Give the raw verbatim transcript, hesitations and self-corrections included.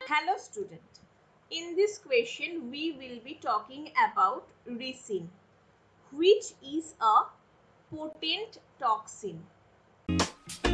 Hello student. In this question we will be talking about ricin, which is a potent toxin.